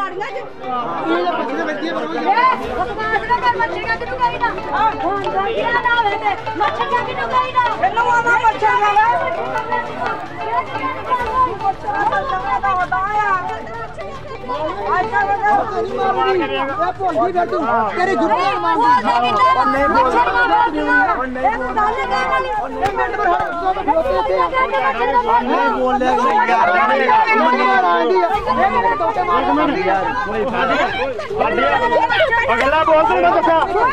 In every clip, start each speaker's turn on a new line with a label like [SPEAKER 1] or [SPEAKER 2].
[SPEAKER 1] अगला बोल दूंगा तो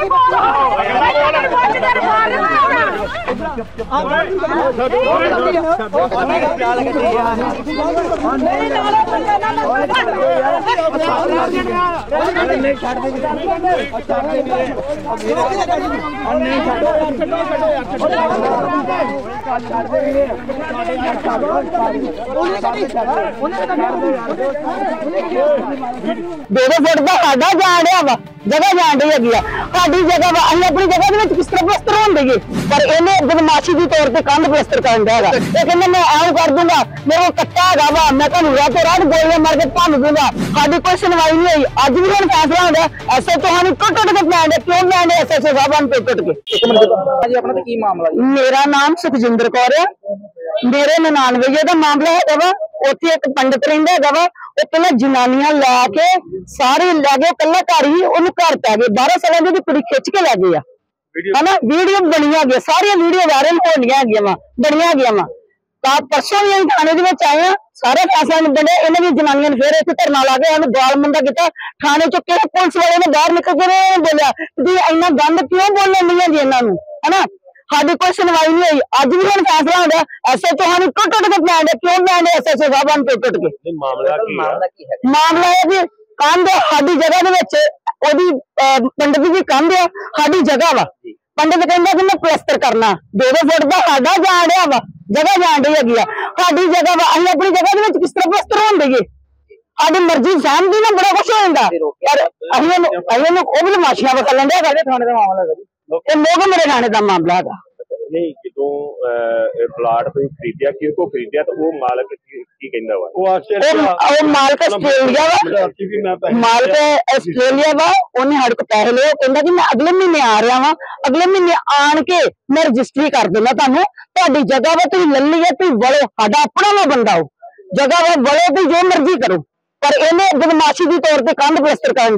[SPEAKER 2] फुट का साडा जान रहा वा जगह जान रही है साडी जगह वा असीं अपनी जगह किस तरह प्लस्तर होण देईए पर इन्हें बदमाशी के तौर पर कंध प्लस्तर कर दिया है कहना मैं ऐ कर दूंगा मेरे को कट्टा है वा मैं तुहानूं रातों रात गोलियां मार के भन्न दूंगा साडी कोई सुनवाई नहीं हुई अज भी हुण फैसला होंदा ऐसे तुहानूं टुट टुट के पैण दे क्यों पैण दे एसएसओ साहब ਨੂੰ टुट टुट के मेरा नाम सुखजिंदर कौर है मेरे 99 का मामला है वा उत्थे एक पंडित रहिंदा है वा पहले जनानियां लैके सारे लैके कला घर ही ओनू घर पै गए 12 साल की कुड़ी खिंच के लै गई है ना वीडियो बनिया गई सारिया वीडियो वायरल होनिया बनिया गई वा परसों भी अं थाने आए हैं सारे फैसला नहीं बने इन्हें भी जनानियों ने फिर इतने धरना ला के गाल मंदा किया थाने चुके पुलिस वाले ने बाहर निकल के बोलिया जी इन्ना गंद क्यों बोलने नहीं है जी इन्होंने है ना साडी कोई सुनवाई नहीं हुई अज भी हम फैसला होंगे ऐसे तो हम टुट टुट के पैण दे क्यों पैण दे एसएसओ साहब टुट टुट के मामला है जी कंध साडी जगह पंडित जी कंध है साडी जगह वा पंडित कहंदा कि मैं प्लस्तर करना 2 फुट का साडा जान रहा वा जगह जान रही है साडी जगह वा असीं अपनी जगह किस तरह प्लस्तर होण देईए साडी मर्जी सहमति ना बड़ा कुछ हो जाता पर असीं बदमाशियां वखा लैंदे थाने का मामला है मोगे मेरे थाने का मामला है
[SPEAKER 1] नहीं जो प्लाट तुसीं खरीदिया किसको खरीदिया तो वो मालक की कहंदा वा
[SPEAKER 2] मालक आस्ट्रेलिया वा मालक आस्ट्रेलिया वा उन्हें साडे को पैसे ले कहंदा कि मैं अगले महीने आ रहा वा अगले महीने आन के मैं रजिस्ट्री कर देना तुहानूं तुहाडी जगह वा तुसीं ले ली है तुसीं वड़ो साडा अपना वा बंदा हो जगह वा वड़ो तुसीं जो मर्जी करो पर इन्हें बदमाशी के तौर पर कंध प्लस्तर कर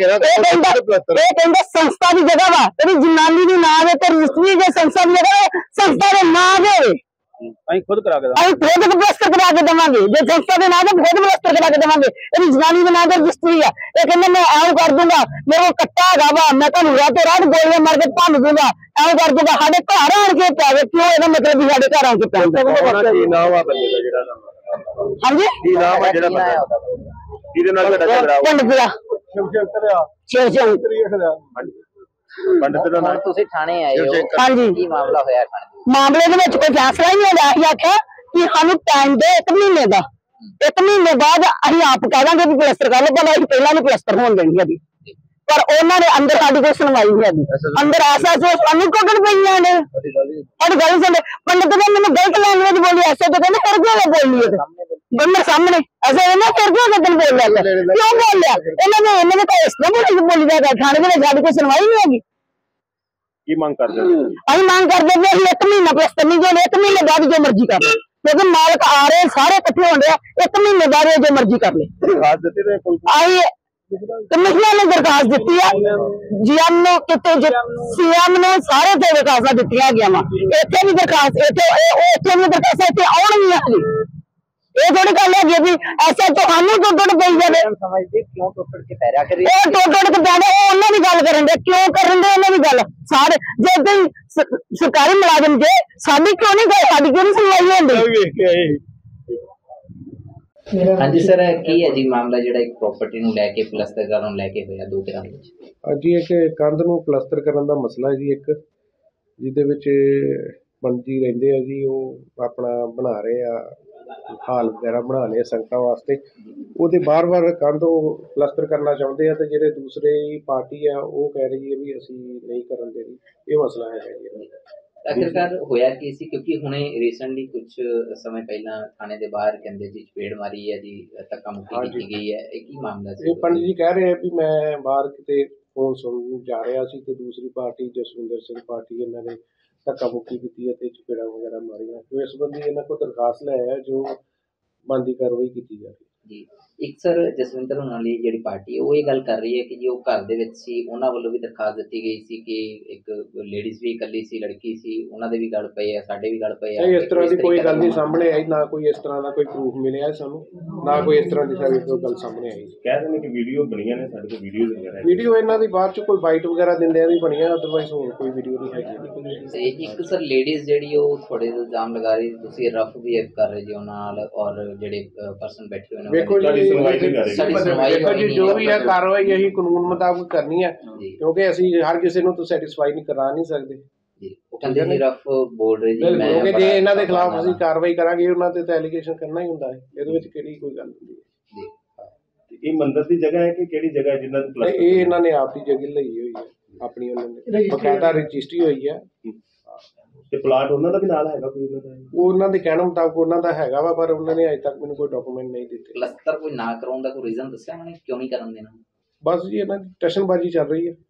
[SPEAKER 2] संस्था की जगह वा तेरी जनानी की नाम है रजिस्ट्री जो संस्था की जगह संस्था के नाम है खुद प्लस्तर करा के देवांगे जो संस्था के नाम है खुद प्लस्तर करा के देवांगे तेरी जनानी के नाम है रजिस्ट्री है ये कहते मैं ऐ कर दूंगा मेरे को कट्टा है वा मैं तुहानूं रातों रात गोलियां मार के भन्न दूंगा ऐ कर दूंगा साडे घर आण के पैवे क्यों इहदा मतलब भी साडे घर आण के पैंदा हाँ जी मामले कोई फैसला ही नहीं आख्या कि सानू टाइम दे 1 महीने का 1 महीने बाद असीं आप कह देंगे भी प्लस्तर कर लो भला असीं पहला नहीं प्लस्तर होने देनी है पर उन्होंने अंदर साडी कोई सुनवाई नहीं है अंदर ऐसा सानू कुटन पईयां ने साडी गल सुन पंडित ने मैंने गलत लैंग्वेज बोली ऐसे तो कहने फिर क्यों बोली है गन्ना सामने ऐसे इन्हें फिर क्यों कदम बोल लिया क्यों बोल लिया इन्होंने तो इस तरह बोली जाएगा थाने में साडी कोई सुनवाई नहीं होगी
[SPEAKER 1] मांग करते
[SPEAKER 2] अं मांग करते 1 महीना प्लस्तर नहीं जो 1 महीने बाद जो मर्जी कर ले क्योंकि मालक आ रहे सारे इकट्ठे हो रहे 1 महीने बाद जो मर्जी कर ले आई कमिश्नर ने दरखास्त दी है जीएम सीएम ने सारे ते दरखास्त दी गई इतने भी दरखास्त इतने भी दरखास्त इतने आउणगियां ये थोड़ी गल है भी ऐसा तो सानू टुट पई जाए क्यों टुट के पै रहा कर उन्होंने भी गल करन दे क्यों करन दे उन्होंने भी गल सारे जे सरकारी मुलाजम जे साडी क्यों नहीं गए साडी क्यों नहीं सुनवाई होंदी
[SPEAKER 3] हाँ जी सर की है जी मामला जिहड़ा एक प्रॉपर्टी नूं लैके प्लस्तर करन लैके होया 2 तरह विच
[SPEAKER 4] जी एक कंध नूं प्लस्तर करन दा मसला है जी एक जिहदे विच पंडित जी रहिंदे आ जी वो अपना बना रहे आ हाल वगैरह बना लिया संगतां वास्ते वो बार बार कंध प्लस्तर करना चाहते हैं तो जो दूसरी पार्टी है वो कह रही है भी असी नहीं करन दे रही ये मसला है जी
[SPEAKER 3] ਆਖਿਰਕਾਰ ਹੋਇਆ ਕੀ ਸੀ, ਕਿਉਂਕਿ ਹੁਣੇ ਰੀਸੈਂਟਲੀ ਕੁਝ ਸਮੇਂ ਪਹਿਲਾਂ ਥਾਣੇ ਦੇ ਬਾਹਰ ਕਹਿੰਦੇ ਜੀ ਚਪੇੜ ਮਾਰੀ ਹੈ ਜੀ, ਧੱਕਾ ਮੁੱਕੀ
[SPEAKER 4] ਹਾਂਜੀ।
[SPEAKER 3] ਕੀਤੀ ਗਈ ਹੈ, ਇਹ ਕੀ ਮਾਮਲਾ ਸੀ?
[SPEAKER 4] ਇਹ ਪੰਡਿਤ ਜੀ ਕਹਿ ਰਹੇ ਆ ਵੀ ਮੈਂ ਬਾਹਰ ਕਿਤੇ ਫੋਨ ਸੁਣਨ ਜਾ ਰਿਹਾ ਸੀ ਤੇ ਦੂਸਰੀ ਪਾਰਟੀ ਜਸਵਿੰਦਰ ਸਿੰਘ ਪਾਰਟੀ ਇਹਨਾਂ ਨੇ ਧੱਕਾ ਮੁੱਕੀ ਕੀਤੀ ਅਤੇ ਚਪੇੜਾਂ ਵਗੈਰਾ ਮਾਰੀਆਂ। ਜੋ ਇਸ ਸੰਬੰਧੀ ਇਹਨਾਂ ਕੋਲ ਦਰਖਾਸਤ ਲੈ ਆਇਆ, ਜੋ ਬਣਦੀ ਕਾਰਵਾਈ ਕੀਤੀ ਜਾ ਰਹੀ
[SPEAKER 3] ਜੀ ਇੱਕ ਸਰ ਜਸਵਿੰਦਰ ਹੋਣਾ ਲਈ ਜਿਹੜੀ ਪਾਰਟੀ ਹੈ ਉਹ ਇਹ ਗੱਲ ਕਰ ਰਹੀ ਹੈ ਕਿ ਜੀ ਉਹ ਘਰ ਦੇ ਵਿੱਚ ਸੀ, ਉਹਨਾਂ ਵੱਲੋਂ ਵੀ ਦਰਖਾਸਤ ਦਿੱਤੀ ਗਈ ਸੀ ਕਿ ਇੱਕ ਲੇਡੀਜ਼ ਵੀ ਇਕੱਲੀ ਸੀ, ਲੜਕੀ ਸੀ, ਉਹਨਾਂ ਦੇ ਵੀ ਗੱਲ ਪਏ ਆ, ਸਾਡੇ ਵੀ ਗੱਲ ਪਏ ਆ।
[SPEAKER 4] ਨਹੀਂ, ਇਸ ਤਰ੍ਹਾਂ ਦੀ ਕੋਈ ਗੱਲ ਨਹੀਂ ਸਾਹਮਣੇ ਆਈ, ਨਾ ਕੋਈ ਇਸ ਤਰ੍ਹਾਂ ਦਾ ਕੋਈ ਪ੍ਰੂਫ ਮਿਲਿਆ ਸਾਨੂੰ, ਨਾ ਕੋਈ ਇਸ ਤਰ੍ਹਾਂ ਦੀ ਸਾਡੀ ਕੋਈ ਗੱਲ ਸਾਹਮਣੇ ਆਈ।
[SPEAKER 1] ਕਹਿ ਰਹੇ ਨੇ ਕਿ ਵੀਡੀਓ ਬਣੀਆਂ ਨੇ, ਸਾਡੇ ਕੋਲ ਵੀਡੀਓਜ਼ ਵਗੈਰਾ
[SPEAKER 4] ਵੀਡੀਓ ਇਹਨਾਂ ਦੀ ਬਾਅਦ ਚ ਕੋਈ ਬਾਈਟ ਵਗੈਰਾ ਦਿੰਦਿਆਂ ਦੀ ਬਣੀਆਂ, ਅਦਰਵਾਈਜ਼ ਹੋਰ ਕੋਈ ਵੀਡੀਓ ਨਹੀਂ ਹੈਗੀ।
[SPEAKER 3] ਤੇ ਇੱਕ ਸਰ ਲੇਡੀਜ਼ ਜਿਹੜੀ ਉਹ ਤੁਹਾਡੇ ਤੇ ਇਲਜ਼ਾਮ ਲਗਾ ਰਹੀ ਤੁਸੀਂ ਰਫ ਵੀ ਕਰ ਰਹੇ ਜੀ ਉਹਨਾਂ ਨਾਲ, ਔਰ ਜਿਹੜੇ ਪਰਸਨ ਬੈਠੇ ਹੋਏ ਨੇ
[SPEAKER 4] ਵੇਖੋ
[SPEAKER 1] ਸਾਡੀ
[SPEAKER 4] ਜੀ,
[SPEAKER 1] ਸੁਣਵਾਈ ਨਹੀਂ ਕਰ ਰਹੀ।
[SPEAKER 3] ਸਾਡੀ ਸੁਣਵਾਈ
[SPEAKER 4] ਦੇਖੋ ਜੀ,
[SPEAKER 3] ਹੋਈ
[SPEAKER 4] ਜੋ
[SPEAKER 3] ਨਹੀਂ
[SPEAKER 4] ਵੀ ਹੈ ਕਾਰਵਾਈ ਅਸੀਂ ਕਾਨੂੰਨ ਮੁਤਾਬਕ ਕਰਨੀ ਹੈ,
[SPEAKER 3] ਜੀ
[SPEAKER 4] ਕਿਉਂਕਿ ਅਸੀਂ ਹਰ ਕਿਸੇ ਨੂੰ ਤਾਂ ਸੈਟੀਸਫਾਈ ਨਹੀਂ ਕਰਾ ਨਹੀਂ ਸਕਦੇ।
[SPEAKER 3] ਜੀ ਉਹ ਕਹਿੰਦੇ ਜੀ ਰਫ ਬੋਲ ਰਹੇ ਜੀ, ਮੈਂ
[SPEAKER 4] ਕਿਉਂਕਿ ਜੇ
[SPEAKER 3] ਬੜਾ
[SPEAKER 4] ਇਹਨਾਂ ਦੇ ਖਿਲਾਫ
[SPEAKER 3] ਬਣਾ
[SPEAKER 4] ਅਸੀਂ ਕਾਰਵਾਈ ਕਰਾਂਗੇ, ਉਹਨਾਂ ਤੇ ਤਾਂ ਐਲੀਗੇਸ਼ਨ ਕਰਨਾ ਹੀ ਹੁੰਦਾ ਹੈ, ਇਹਦੇ ਵਿੱਚ ਕਿਹੜੀ ਕੋਈ ਗੱਲ ਹੁੰਦੀ ਹੈ।
[SPEAKER 3] ਜੀ
[SPEAKER 1] ਇਹ ਮੰਦਿਰ ਦੀ ਜਗ੍ਹਾ ਹੈ ਕਿ ਕਿਹੜੀ ਜਗ੍ਹਾ ਹੈ ਜਿਨ੍ਹਾਂ ਨੂੰ
[SPEAKER 4] ਇਹ ਇਹਨਾਂ ਨੇ ਆਪ ਦੀ ਜਗ੍ਹਾ ਲਈ ਹੋਈ ਹੈ, ਆਪਣੀ ਉਹਨਾਂ ਨੇ ਬਕਾਇਦਾ ਰਜਿਸਟਰੀ ਹੋਈ ਹੈ।
[SPEAKER 1] ਤੇ ਪਲਾਟ ਉਹਨਾਂ ਦਾ ਵੀ ਨਾਲ ਹੈਗਾ ਕੋਈ ਉਹਨਾਂ ਦਾ?
[SPEAKER 4] ਉਹ ਉਹਨਾਂ ਦੇ ਕਹਿਣ ਮੁਤਾਬਕ ਉਹਨਾਂ ਦਾ ਹੈਗਾ ਵਾ, ਪਰ ਉਹਨਾਂ ਨੇ ਅਜੇ ਤੱਕ ਮੈਨੂੰ ਕੋਈ ਡਾਕੂਮੈਂਟ ਨਹੀਂ ਦਿੱਤੇ।
[SPEAKER 3] ਪਲਸਤਰ ਕੋਈ ਨਾ ਕਰਾਉਣ ਦਾ ਕੋਈ ਰੀਜ਼ਨ ਦੱਸਿਆ ਉਹਨੇ ਕਿਉਂ ਨਹੀਂ ਕਰਨ ਦੇਣਾ?
[SPEAKER 4] ਬਸ ਜੀ ਇਹਨਾਂ ਦੀ ਟੈਸ਼ਨਬਾਜ਼ੀ ਚੱਲ ਰਹੀ ਹੈ।